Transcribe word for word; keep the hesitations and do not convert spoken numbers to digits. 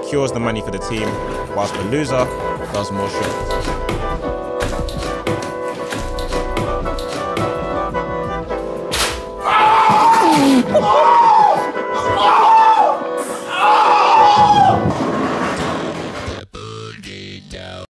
secures the money for the team, whilst the loser does more shows.